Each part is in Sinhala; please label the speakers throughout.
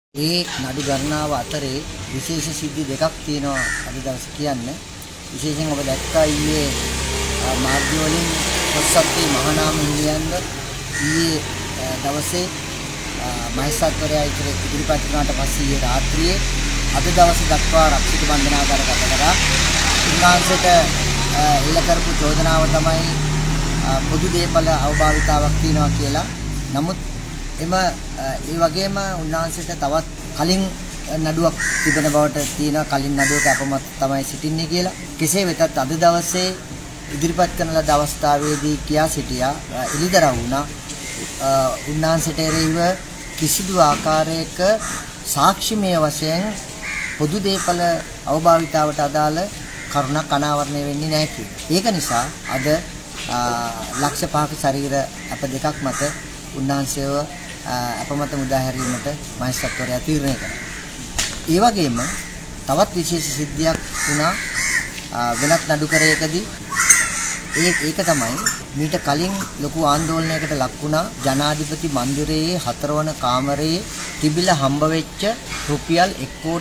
Speaker 1: ඒ නඩු ගණනාව අතරේ විශේෂ සිද්ධි දෙකක් තියෙනවා අද දවසේ කියන්න. විශේෂයෙන් ඔබ දැක්කා ඊයේ මාධ්‍ය වලින් පොත්සත්ති මහානාම හිමියන්ව ඊයේ දවසේ මහේස්ත්‍රාත්වරයා ඉදිරිපත් කරනාට පස්සේ ඊයේ රාත්‍රියේ අද දවසේ දක්වා රක්ෂිත බන්ධනාගාර ගත කරා. උන්වහන්සේට එල්ල කරපු චෝදනාව තමයි පොදු දේපල අවභාවිතාවක් තියෙනවා කියලා. නමුත් ඒ වගේම උන්වහන්සේට තවත් කලින් නඩුවක් තිබෙන බවට තියෙනවා. කලින් නඩුවක අපමත තමයි සිටින්නේ කියලා. කෙසේ වෙතත් අද දවසේ ඉදිරිපත් කරන ලද අවස්ථාවේදී කියා සිටියා එළිදරව් වුණා උන්වහන්සේට එරෙහිව කිසිදු ආකාරයක සාක්ෂිමය වශයෙන් පොදු දේපල අවභාවිතාවට අදාළ කරුණක් අනාවරණය වෙන්නේ නැහැ කියලා. ඒක නිසා අද ලක්ෂ 5ක ශරීර අප දෙකක් මත උන්වහන්සේව අපමත මුදා හැරීමට මහේස්ත්‍රාත්වරයා තීරණය කළා. ඒ වගේම තවත් විශේෂ සිද්ධියක් වුණා වෙනත් නඩුකරයකදී. ඒක තමයි මීට කලින් ලොකු ආందోලනයකට ලක් වුණා ජනාධිපති මන්දිරයේ 4 වන කාමරයේ තිබිලා හම්බ වෙච්ච රුපියල්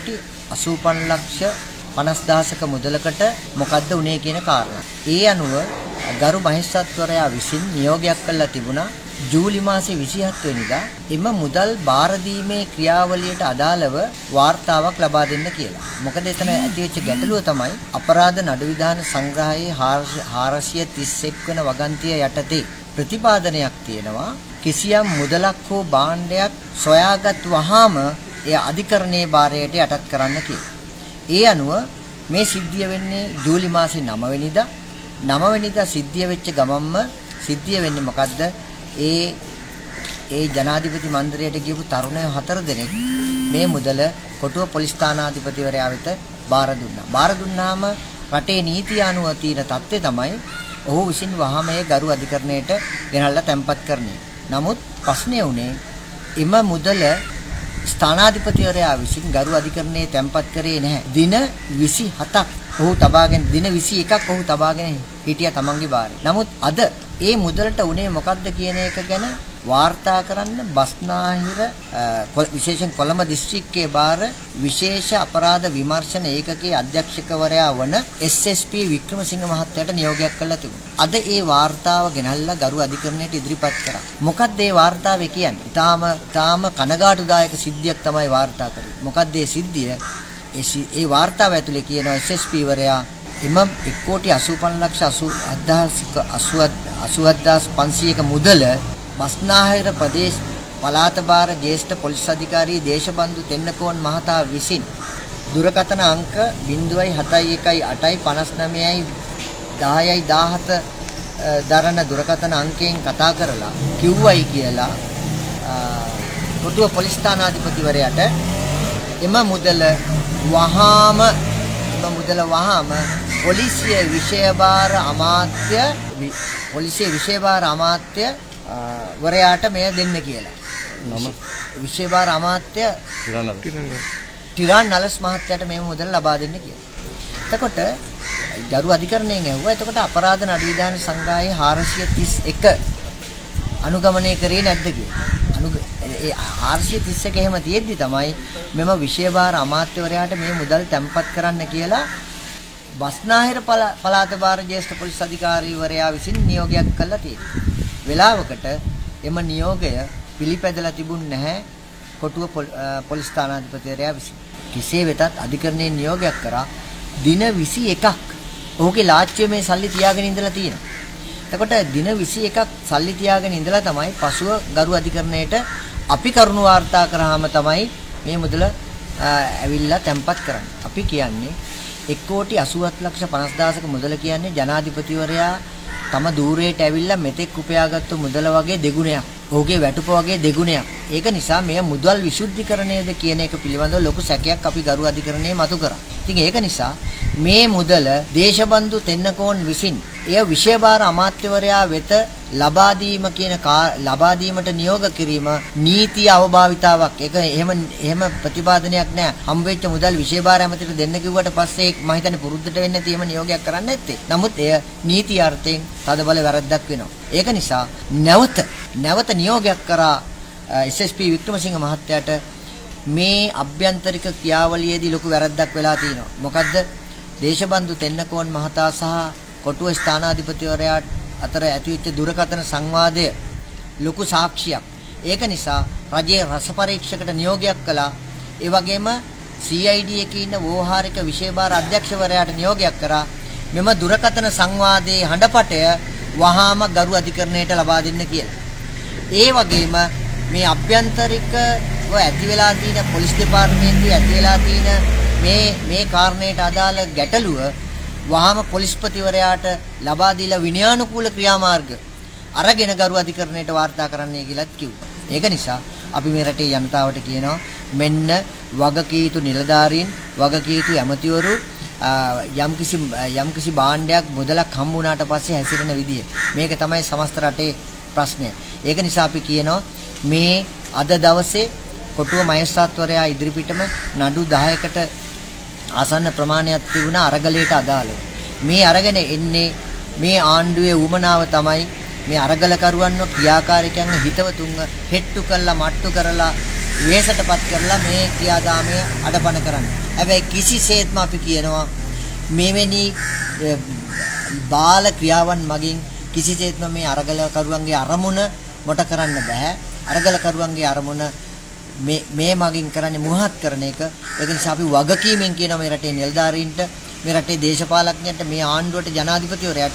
Speaker 1: 1,55,50,000ක මුදලකට මොකද්ද උනේ කියන කාරණා. ඒ අනුව ගරු මහේස්ත්‍රාත්වරයා විසින් නියෝගයක් කළා තිබුණා ජූලි මාසේ 27 වෙනිදා එම මුදල් බාර දීමේ ක්‍රියාවලියට අදාළව වාර්තාවක් ලබා දෙන්න කියලා. මොකද එතන ඇතිවෙච්ච ගැටලුව තමයි අපරාධ නඩු විධාන සංග්‍රහයේ 431 වන වගන්තිය යටතේ ප්‍රතිපාදනයක් තියෙනවා කිසියම් මුදලක් හෝ භාණ්ඩයක් සොයාගත් වහාම එය අධිකරණයේ භාරයට යටත් කරන්න කියලා. ඒ අනුව මේ සිද්ධිය වෙන්නේ ජූලි මාසේ 9 වෙනිදා. 9 වෙනිදා සිද්ධිය වෙච්ච ගමන්ම සිද්ධිය වෙන්නේ මොකද්ද? ඒ ජනාධිපති මන්දිරයට ගියපු තරුණයෝ 4 දෙනෙක් මේ මුදල කොටුව පොලිස් ස්ථානාධිපතිවරයා වෙත බාර දුන්නා. බාර දුන්නාම රටේ නීතිය අනුව තියෙන தත්ත්වය තමයි ඔහු විසින් වහාම ඒ ගරු අධිකරණයට ගෙනල්ලා තැන්පත් කරන්නේ. නමුත් ප්‍රශ්නේ උනේ එම මුදල ස්ථානාධිපතිවරයා විසින් ගරු අධිකරණයේ තැන්පත් කරේ නැහැ. දින 27ක් ඔහු තබාගෙන දින 21ක් ඔහු තබාගෙන හිටියා තමන්ගේ බාරේ. නමුත් අද ඒ මුදලට උනේ මොකද්ද කියන එක ගැන වාර්තා කරන්න බස්නාහිර විශේෂයෙන් කොළඹ දිස්ත්‍රික්කයේ බාර විශේෂ අපරාධ විමර්ශන ඒකකයේ අධ්‍යක්ෂකවරයා වන SSP වික්‍රමසිංහ මහත්තයාට නියෝගයක් කළා තිබුණා. අද ඒ වාර්තාව ගෙනල්ලා ගරු අධිකරණයට ඉදිරිපත් කරා. මොකක්ද ඒ වාර්තාවේ කියන්නේ? ඊටාම කනගාටුදායක සිද්ධියක් තමයි වාර්තා කරේ. මොකක්ද ඒ සිද්ධිය? ඒ වාර්තාව ඇතුලේ කියනවා SSP වරයා එම 1,85,80,500ක මුදල බස්නාහිර ප්‍රදේශ පළාත භාර ජ්‍යෙෂ්ඨ පොලිස් අධිකාරී දේශබන්දු තෙන්නකෝන් මහතා විසින් දුරකථන අංක 07115591017 දරන දුරකථන අංකයෙන් කතා කරලා කිව්වයි කියලා කොටුව පොලිස් ස්ථානාධිපතිවරයාට එම මුදල වහාම පොලිසිය විෂයභාර අමාත්‍ය වරයාට මෙය දෙන්න කියලා. විෂයභාර අමාත්‍ය ටිරාන් නලස් මහත්තයාට මේ මුදල ලබා දෙන්න කියලා. එතකොට ගරු අධිකරණයෙන් ඇහුවා එතකොට අපරාධ නඩු විධාන සංග්‍රහයේ 431 අනුගමනය කරේ නැද්ද කියලා. ඒ 431 එහෙම තියෙද්දි තමයි මෙම විෂයභාර අමාත්‍යවරයාට මේ මුදල් තැන්පත් කරන්න කියලා බස්නාහිර පළාත භාර ජ්‍යෙෂ්ඨ පොලිස් අධිකාරීවරයා විසින් නියෝගයක් කළා තියෙනවා. වෙලාවකට එම නියෝගය පිළිපැදලා තිබුණ නැහැ කොටුව පොලිස් ස්ථානාධිපතිවරයා විසින්. කෙසේ වෙතත් අධිකරණයේ නියෝගයක් කරා දින 21ක් ඔහුගේ ලාච්චුවේ මේ සල්ලි තියාගෙන ඉඳලා තියෙනවා. එතකොට දින 21ක් සල්ලි තියාගෙන ඉඳලා තමයි පසුව ගරු අධිකරණයට අපි කරුණු වාර්තා කරාම තමයි මේ මුදල ඇවිල්ලා තැන්පත් කරන්නේ. අපි කියන්නේ 1,87,50,000ක මුදල කියන්නේ ජනාධිපතිවරයා තම ධූරයට ඇවිල්ලා මෙතෙක් උපයාගත්තු මුදල වගේ දෙගුණයක්. ඔහුගේ වැටුප වගේ දෙගුණයක්. ඒක නිසා මෙය මුදල් විසුද්ධිකරණයද කියන එක පිළිබඳව ලොකු සැකයක් අපි ගරු අධිකරණයේ මතු කරා. ඉතින් ඒක නිසා මේ මුදල දේශබන්දු තෙන්නකෝන් විසින් එය විෂයභාර අමාත්‍යවරයා වෙත ලබා දීමට නියෝග කිරීම නීති අවභාවිතාවක්. ඒක එහෙම ප්‍රතිපාදනයක් නෑ. හම්බෙච්ච මුදල් විෂයභාර ඇමතිට දෙන්න කිව්වට පස්සේ මම හිතන්නේ පුරුද්දට වෙන්නේ තියෙම නියෝගයක් කරන්න නැත්තේ. නමුත් එය නීති අර්ථයෙන් තදබල වැරද්දක් වෙනවා. ඒක නිසා නැවත නියෝගයක් කරා SSP වික්‍රමසිංහ මහත්තයාට මේ අභ්‍යන්තරික ක්‍රියාවලියේදී ලොකු වැරද්දක් වෙලා තියෙනවා. මොකද්ද? දේශබන්දු තෙන්නකෝන් මහතා සහ කොටුව ස්ථානාධිපතිවරයා අතර ඇතිවෙච්ච දුරකථන සංවාදය ලොකු සාක්ෂියක්. ඒක නිසා රජයේ රස පරීක්ෂකට නියෝගයක් කළා. ඒ වගේම CID එකේ ඉන්න ව්‍යවහාරික විෂයභාර අධ්‍යක්ෂවරයාට නියෝගයක් කරා. මෙම දුරකථන සංවාදයේ හඬපටය වහාම ගරු අධිකරණයට ලබා දෙන්න කියලා. ඒ වගේම මේ අභ්‍යන්තරික ඇති වෙලා තියෙන පොලිස් දෙපාර්තමේන්තුවේ ඇති වෙලා තියෙන මේ කාරණයට අදාළ ගැටලුව වහාම පොලිස්පතිවරයාට ලබා දීලා විනයානුකූල ක්‍රියාමාර්ග අරගෙන ගරු අධිකරණයට වාර්තා කරන්නයි කියලාත් කිව්වා. ඒක නිසා අපි මේ රටේ ජනතාවට කියනවා මෙන්න වගකීතු නිලධාරීන් වගකීතු ඇමතිවරු යම්කිසි භාණ්ඩයක් මුදලක් හම්බ වුණාට පස්සේ හැසිරෙන විදිය. මේක තමයි සමස්ත රටේ ප්‍රශ්නය. ඒක නිසා අපි කියනවා මේ අද දවසේ කොටුව මහේස්ත්‍රාත්වරයා ඉදිරිපිටම නඩු 10කට ආසන්න ප්‍රමාණයක් තිබුණා අරගලයට අදාළව. මේ අරගෙන එන්නේ මේ ආණ්ඩුවේ උමනාව තමයි මේ අරගලකරුවන්ව ක්‍රියාකාරිකයන්ව හිතවතුන්ව හෙට්ටු කරලා මට්ටු කරලා වෙහෙසටපත් කරලා මේ ක්‍රියාදාමය අඩපණ කරන්න. හැබැයි කිසිසේත්ම අපි කියනවා මෙවැනි බාල ක්‍රියාවන් මගින් කිසිසේත්ම මේ අරගලකරුවන්ගේ අරමුණ මොට කරන්න බෑ. අරගලකරුවන්ගේ අරමුණ මේ මගින් කරන්නේ මුවහත් කරන එක. ඒක නිසා අපි වගකීමෙන් කියනවා මේ රටේ නිලධාරීන්ට, මේ රටේ දේශපාලඥයන්ට, මේ ආණ්ඩුවට, ජනාධිපතිවරයාට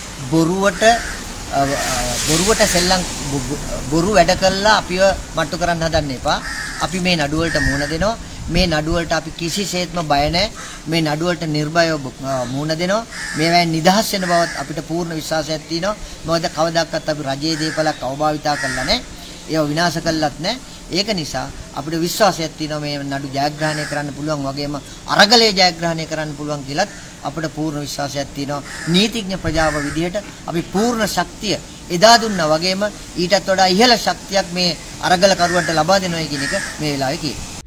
Speaker 1: බොරුවට සෙල්ලම් බොරු වැඩ කළා අපිව මට්ටු කරන්න හදන්න එපා. අපි මේ නඩුව වලට මුහුණ දෙනවා. මේ නඩුව වලට අපි කිසිසේත්ම බය නැහැ. මේ නඩුව වලට නිර්භයව මුහුණ දෙනවා. මේවෙන් නිදහස් වෙන බවත් අපිට පූර්ණ විශ්වාසයක් තියෙනවා. මොකද කවදාකවත් අපි රජයේ දේපලක් අවභාවිතා කළා නැහැ. ඒව විනාශ කළත් නැහැ. ඒක නිසා අපිට විශ්වාසයක් තියෙනවා මේ නඩු ජයග්‍රහණය කරන්න පුළුවන් වගේම අරගලයේ ජයග්‍රහණය කරන්න පුළුවන් කියලත් අපිට පූර්ණ විශ්වාසයක් තියෙනවා. නීතිඥ ප්‍රජාව විදිහට අපි පූර්ණ ශක්තිය එදා දුන්නා වගේම ඊටත් වඩා ඉහළ ශක්තියක් මේ අරගල කරුවන්ට ලබා දෙනවා කියන එක මේ වෙලාවේ කියනවා.